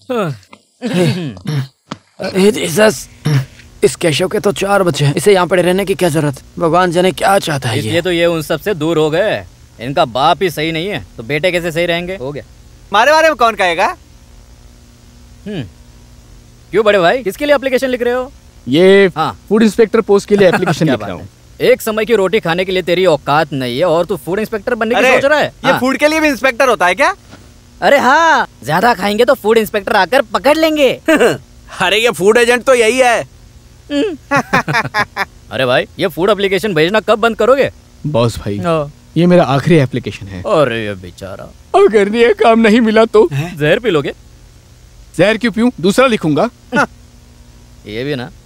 इस केशव के तो 4 बच्चे हैं, इसे यहाँ पड़े रहने की क्या जरूरत? भगवान जाने क्या चाहता है। इसलिए तो ये उन सब से दूर हो गए। इनका बाप ही सही नहीं है तो बेटे कैसे सही रहेंगे? हो गया। हमारे बारे में कौन कहेगा? क्यों बड़े भाई, किसके लिए एप्लीकेशन लिख रहे हो? ये फूड इंस्पेक्टर पोस्ट के लिए एप्लीकेशन लिख रहा हूँ। एक समय की रोटी खाने के लिए तेरी औकात नहीं है और तू फूड इंस्पेक्टर बनने की सोच रहा है? ये फूड के लिए भी इंस्पेक्टर होता है क्या? अरे हाँ, ज्यादा खाएंगे तो फूड इंस्पेक्टर आकर पकड़ लेंगे। अरे ये फूड एजेंट तो यही है। अरे भाई, ये फूड एप्लीकेशन भेजना कब बंद करोगे? बॉस भाई, ये मेरा आखिरी एप्लीकेशन है। अरे ये बेचारा, अगर ये काम नहीं मिला तो जहर पी लोगे? जहर क्यों पीऊं? दूसरा लिखूंगा। ये भी ना।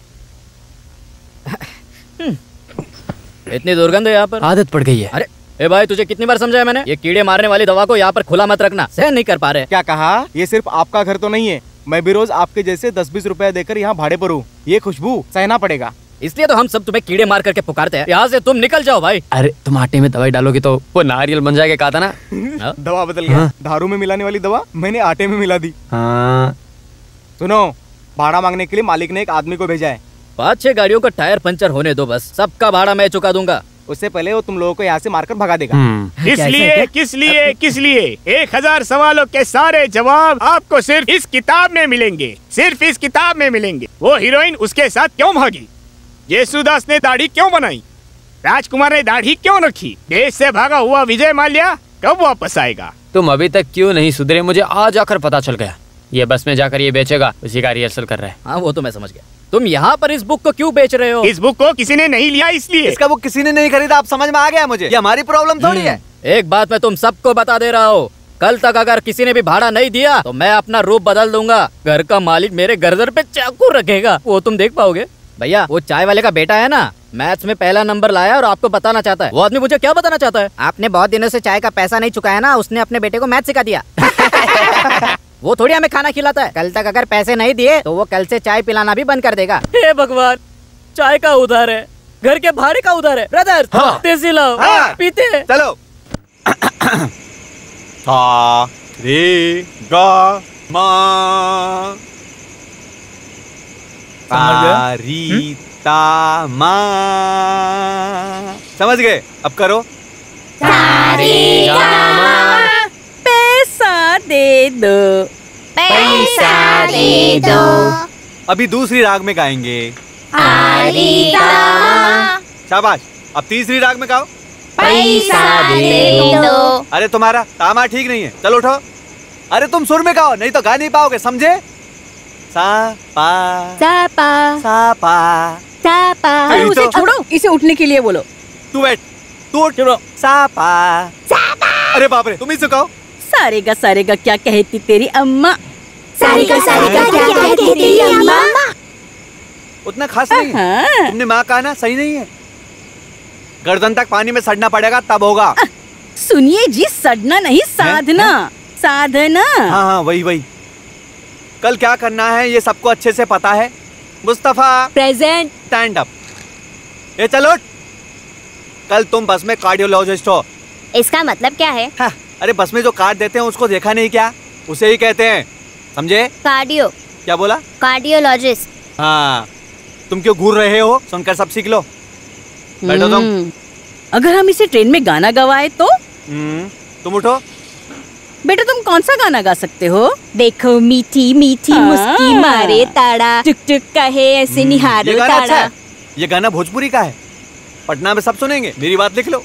इतनी दुर्गंध है यहाँ पर। आदत पड़ गई है। अरे ए भाई, तुझे कितनी बार समझाया मैंने? ये कीड़े मारने वाली दवा को यहाँ पर खुला मत रखना, सहन नहीं कर पा रहे। क्या कहा? ये सिर्फ आपका घर तो नहीं है, मैं भी रोज आपके जैसे 10-20 रुपया देकर यहाँ भाड़े पर हूँ। ये खुशबू सहना पड़ेगा। इसलिए तो हम सब तुम्हें कीड़े मार करके पुकारते हैं। यहाँ से तुम निकल जाओ भाई। अरे तुम आटे में दवाई डालोगे तो वो नारियल बन जाएगा, कहा था ना। दवा बदल गया। दारू में मिलाने वाली दवा मैंने आटे में मिला दी। सुनो, भाड़ा मांगने के लिए मालिक ने एक आदमी को भेजा है। 5-6 गाड़ियों का टायर पंचर होने दो, बस सबका भाड़ा मैं चुका दूंगा। उससे पहले वो तुम लोगों को यहाँ से मारकर भगा देगा। किस लिए 1000 सवालों के सारे जवाब आपको सिर्फ इस किताब में मिलेंगे, सिर्फ इस किताब में मिलेंगे। वो हीरोइन उसके साथ क्यों भागी? येसुदास ने दाढ़ी क्यों बनाई? राजकुमार ने दाढ़ी क्यों रखी? देश से भागा हुआ विजय माल्या कब वापस आएगा? तुम अभी तक क्यों नहीं सुधरे? मुझे आज आकर पता चल गया। ये बस में जाकर ये बेचेगा, उसी का रिहर्सल कर रहा है। हाँ वो तो मैं समझ गया। तुम यहाँ पर इस बुक को क्यों बेच रहे हो? इस बुक को किसी ने नहीं लिया इसलिए। इसका बुक किसी ने नहीं खरीदा, आप समझ में आ गया मुझे। ये हमारी प्रॉब्लम थोड़ी है। एक बात मैं तुम सबको बता दे रहा हूँ, कल तक अगर किसी ने भी भाड़ा नहीं दिया तो मैं अपना रूप बदल दूंगा। घर का मालिक मेरे गर्दन पे चाकू रखेगा, वो तुम देख पाओगे। भैया, वो चाय वाले का बेटा है ना, मैथ्स में पहला नंबर लाया और आपको बताना चाहता है। वो आदमी मुझे क्या बताना चाहता है? आपने बहुत दिनों से चाय का पैसा नहीं चुकाया ना, उसने अपने बेटे को मैथ सिखा दिया। वो थोड़ी हमें खाना खिलाता है। कल तक अगर पैसे नहीं दिए तो वो कल से चाय पिलाना भी बंद कर देगा। हे भगवान, चाय का उधार है, घर के भाड़े का उधार है। ब्रदर, देसी लाओ, पीते हैं। चलो। सा रे गा मा री ता मा। समझ गए? अब करो। पैसा दे दो, पैसा दे दो। अभी दूसरी राग में गाएंगे। शाबाश। अब तीसरी राग में गाओ। पैसा दे दो। अरे तुम्हारा तामा ठीक नहीं है, चलो उठो। अरे तुम सुर में गाओ, नहीं तो गा नहीं पाओगे, समझे? सा पा सा पा सा पा सा पा। अरे उसे छोड़ो, इसे उठने के लिए बोलो। तू बैठ, तू उठ। सा पा सा पा। अरे बाप रे, तुम ही सिखाओ। सारेगा क्या कहती तेरी अम्मा? सारेगा क्या कहती तेरी अम्मा? उतना खास नहीं है। तुमने माँ कहा ना, सही नहीं है। गर्दन तक पानी में सड़ना पड़ेगा तब होगा। सुनिए जी, सड़ना नहीं, साधना। साधना। हाँ वही। कल क्या करना है ये सबको अच्छे से पता है। मुस्तफा प्रेजेंट। Stand up. ये चलो। कल तुम बस में कार्डियोलॉजिस्ट हो। इसका मतलब क्या है? हाँ, अरे बस में जो कार्ड देते हैं उसको देखा नहीं क्या? उसे ही कहते हैं, समझे? कार्डियो। क्या बोला? कार्डियोलॉजिस्ट। हाँ, तुम क्यों घूर रहे हो? सुनकर सब सीख लो। बैठो तुम। अगर हम इसे ट्रेन में गाना गवाए तो? तुम उठो। बेटा, तुम कौन सा गाना गा सकते हो? देखो मीठी मीठी मुस्की मारे ताड़ा, टुक टुक कहे ऐसे निहारो ताड़ा। अच्छा है। ये गाना भोजपुरी का है, पटना में सब सुनेंगे। मेरी बात लिख लो।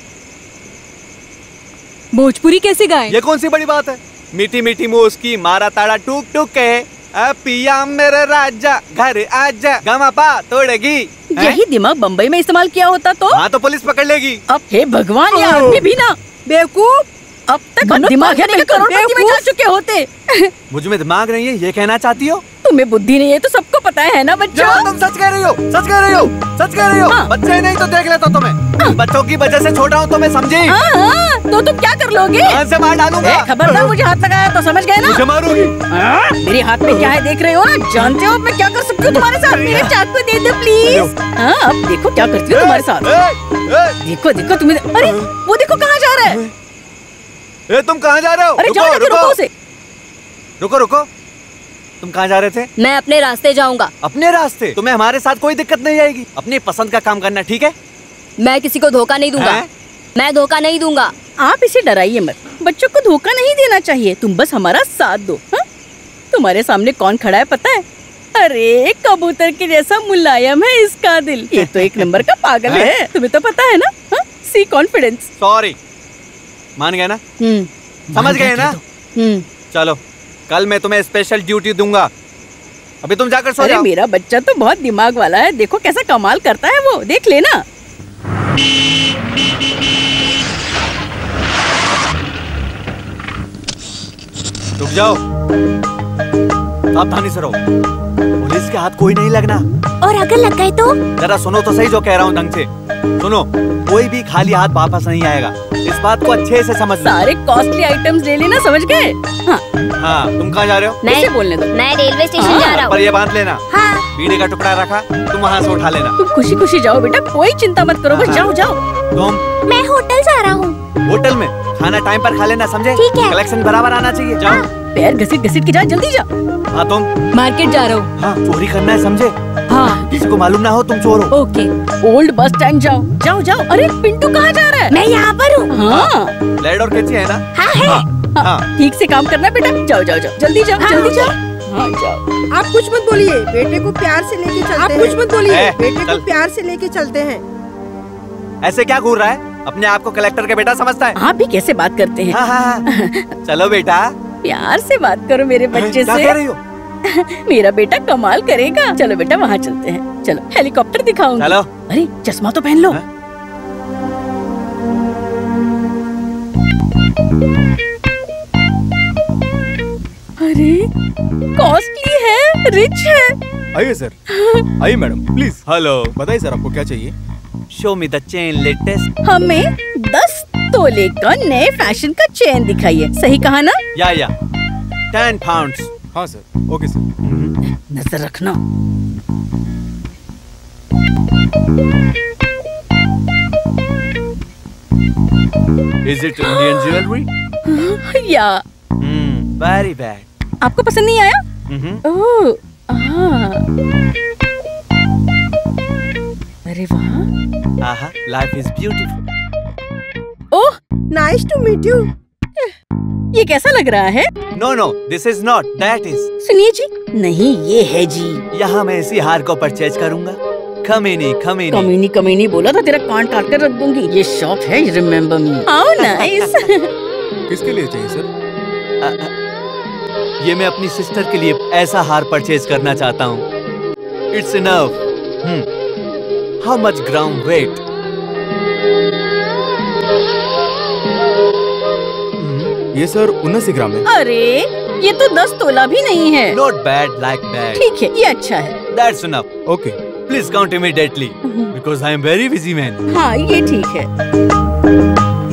भोजपुरी कैसे गाएं? ये कौन सी बड़ी बात है? मीठी मीठी मुस्की मारा ताड़ा, टुक टुक कहे पिया मेरे राजा घर आजा, गमा पा तोड़ेगी। यही दिमाग बम्बई में इस्तेमाल किया होता तो? हाँ, तो पुलिस पकड़ लेगी। अब हे भगवान, ये आदमी भी ना बेवकूफ। अब तक दिमाग है नहीं, करोड़पति में जा चुके होते। मुझ में दिमाग नहीं है ये कहना चाहती हो? तुम्हें बुद्धि नहीं है तो सबको पता है ना बच्चों। तुम सच कह रही हो, सच कह रही हो, सच कह रही हो। हाँ। बच्चे नहीं तो देख लेता तुम्हें। बच्चों की वजह से छोड़ रहा हूँ तुम्हें, समझी? तो तुम क्या कर लोगे? से मार डालूंगा। खबरदार मुझे हाथ लगाया तो समझ गए ना? मुझे मारोगी? मेरे हाथ में क्या है देख रहे हो ना? जानते हो मैं क्या कर सकती हूँ तुम्हारे साथ? मेरे चाकू दे दो प्लीज। हाँ, अब देखो क्या करती हूँ तुम्हारे साथ। देखो तुम्हें। अरे वो देखो कहाँ जा रहा है। तुम कहाँ जा रहे हो? अरे रुको उसे। रुको। तुम कहाँ जा रहे थे? मैं अपने रास्ते जाऊंगा। अपने रास्ते? तुम्हें हमारे साथ कोई दिक्कत नहीं आएगी। अपनी पसंद का काम करना, ठीक है? मैं किसी को धोखा नहीं दूंगा। हैं? मैं धोखा नहीं दूंगा। आप इसे डराइए मत, बच्चों को धोखा नहीं देना चाहिए। तुम बस हमारा साथ दो। हाँ? तुम्हारे सामने कौन खड़ा है पता है? अरे कबूतर के जैसा मुलायम है इसका दिल। ये तो एक नंबर का पागल है, तुम्हें तो पता है ना। सी कॉन्फिडेंस। सॉरी, मान गए ना? समझ गए ना? चलो, कल मैं तुम्हें स्पेशल ड्यूटी दूंगा। अभी तुम जाकर सो जाओ। मेरा बच्चा तो बहुत दिमाग वाला है, देखो कैसा कमाल करता है वो, देख लेना। रुक जाओ, सावधानी से रहो। पुलिस के हाथ कोई नहीं लगना। और अगर लग गए तो? जरा सुनो तो सही जो कह रहा हूँ ढंग से। सुनो, कोई भी खाली हाथ वापस नहीं आएगा, इस बात को अच्छे से समझ। सारे कॉस्टली आइटम्स ले लेना, समझ गए? हाँ, तुम कहाँ जा रहे हो? इसे बोलने दो। मैं रेलवे स्टेशन जा रहा हूँ। पर ये बांध लेना। हाँ। बीड़ी का टुकड़ा रखा, तुम वहाँ से उठा लेना। तुम खुशी खुशी जाओ बेटा, कोई चिंता मत करो, बस जाओ जाओ। तुम? मैं होटल जा रहा हूँ। होटल में खाना टाइम पर खा लेना, समझे? ठीक है। कलेक्शन बराबर आना चाहिए। जाओ। पैर घसीट घसीट के जा, जल्दी जा। हाँ, तुम? मार्केट जा रहा हूँ। हाँ, चोरी करना है, समझे? हाँ। किसी को मालूम ना हो तुम चोर हो। ओके। ओल्ड बस स्टैंड जाओ, जाओ जाओ। अरे पिंटू कहाँ जा रहा है? मैं यहाँ पर हूँ। हाँ लेड और कैंची है ना? हाँ है। हाँ। ठीक से काम करना बेटा, जाओ जाओ जाओ, जल्दी जाओ, जल्दी जाओ। हाँ जाओ। आप कुछ मत बोलिए, बेटे को प्यार से लेके चलते हैं। आप कुछ मत बोलिए, बेटे चल। को प्यार से लेके चलते हैं। ऐसे क्या घूर रहा है? अपने आप को कलेक्टर के बेटा समझता है? आप भी कैसे बात करते हैं? हाँ, हाँ। चलो बेटा, प्यार से बात करो मेरे बच्चे क्या से। कह रही हो? मेरा बेटा कमाल करेगा। चलो बेटा वहाँ चलते हैं, चलो हेलीकॉप्टर दिखाऊंगी। चलो। अरे चश्मा तो पहन लो। अरे कॉस्टली है, रिच है। आइए सर, आइए मैडम प्लीज। हेलो, बताइए सर आपको क्या चाहिए? Show me the chain latest. हमें 10 तोले का नए फैशन का चेन दिखाइए, सही कहा ना? या 10 pounds। हाँ सर, ओके सर। नजर रखना। Is it Indian jewelry? या Very bad। आपको पसंद नहीं आया? ओह, अरे वाह। आहा, life is beautiful। Oh, nice to meet you. ये कैसा लग रहा है? No, no, this is not, that is। सुनिए जी। नहीं, ये है जी। यहाँ मैं इसी हार को परचेज करूँगा। Khomeini Khomeini. कमीनी कमीनी बोला था, तेरा कान काट कर रख दूंगी। ये शॉप है रिमेम्बर मी। How nice. किसके लिए चाहिए सर? ये मैं अपनी सिस्टर के लिए ऐसा हार परचेज करना चाहता हूँ। It's enough। How much gram weight? ये सर 79 ग्राम है। अरे ये तो 10 तोला भी नहीं है। Not bad like that। ठीक है, ये अच्छा है। That's enough। Okay. Please count immediately because I am very busy man। हाँ, ये ठीक है।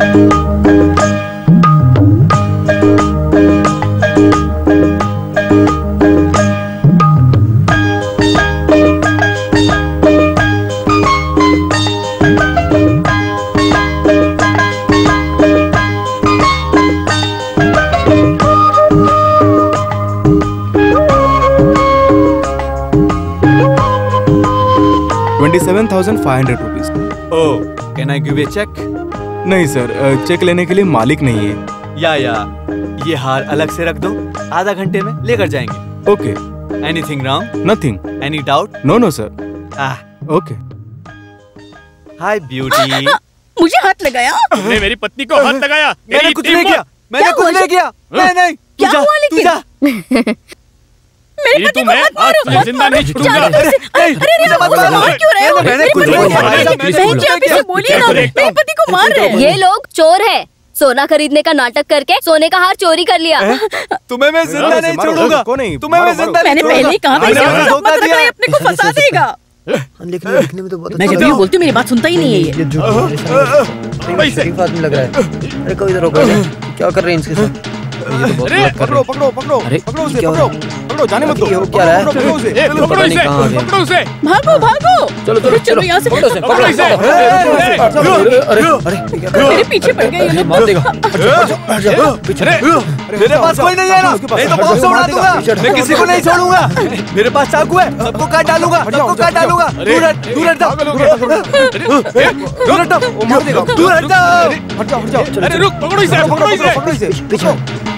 ₹27,500। Oh, can I give a check? नहीं सर, चेक लेने के लिए मालिक नहीं है। या ये हार अलग से रख दो, आधा घंटे में लेकर जाएंगे। Okay. Anything wrong? Nothing. Any doubt? No no sir. Okay. Hi beauty। मुझे हाथ लगाया। तुमने मेरी पत्नी को हाथ लगाया। मैंने कुछ नहीं किया। मैंने कुछ नहीं किया। नहीं, क्या हुआ लेकिन? तू जा। मेरे पति को मत मारो, मत जिंदा नहीं मारो। छूटूंगा। अरे मार क्यों रहे हो? मैंने कुछ मेरे नहीं पति को किया। मार रहे हो। बहन जी, आप इसे बोलिए ना, मेरे पति को मार रहे हैं। ये लोग चोर है। सोना खरीदने का नाटक करके सोने का हार चोरी कर लिया। तुम्हें मैं जिंदा नहीं छोड़ूंगा। तुम्हें मैं जिंदा नहीं मैंने पहले ही कहा था, इसे छोड़ूंगा। आप मत रखना, ये अपने को फंसा देगा। लिखने में तो बहुत मैं जब भी बोलती हूँ मेरी बात सुनता ही नहीं है ये। शरीफ आदमी लग रहा है। अरे कोई इधर रोको, क्या कर रहे हैं इनके साथ? अरे पकड़ो पकड़ो पकड़ो अरे, पकड़ो उसे, क्या हो पकड़ो पकड़ो, जाने मत दो। ये हो क्या रहा है? पकड़ो उसे। पकड़ो पता नहीं इसे, कहाँ आ गया। पकड़ो उसे। भागो भागो। चलो चलो चलो यहाँ से पकड़ो इसे, पकड़ो इसे। मेरे पीछे पड़ गए ये लोग। मार देगा। मेरे पास कोई नहीं है ना, नहीं तो बॉम्ब से उड़ा दूंगा। मैं किसी को नहीं छोड़ूंगा। मेरे पास चाकू है, सबको काट डालूंगा, सबको काट डालूंगा। दूर हट, दूर हट जाओ, दूर हट जाओ, दूर हट जाओ। अरे रुक, पकड़ो इसे, पकड़ो इसे। पकड़ो इसे। पीछे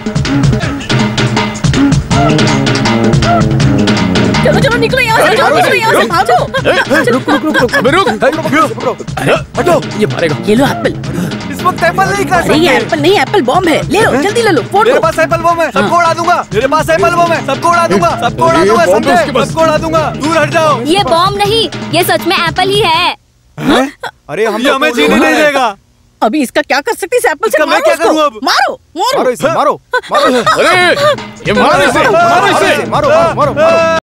चलो चलो निकलो यहाँ से, चलो निकलो यहाँ से, भागो। अबे रुक। हटो, ये मारेगा। ये लो एप्पल। इस वक्त एप्पल नहीं खा अरे ये सकते। एप्पल नहीं, एप्पल बॉम्ब है। ले लो जल्दी ले लो, फोड़ मेरे लो। पास एप्पल बम है, सबको उड़ा दूंगा। मेरे पास एप्पल बम है, सबको उड़ा दूंगा, सबको उड़ा दूंगा, समझे? सबको उड़ा दूंगा। दूर हट जाओ। ये बॉम्ब नहीं, ये सच में एप्पल ही है। अरे हम हमें जीने नहीं देगा। अभी इसका क्या कर सकती है? एप्पल से इसका मैं मारो क्या उसको। करूं अब? मारो मारो। मारो इसे, मारो, मारो, अरे ये मारो इसे, मारो इसे। मारो, मारो, मारो।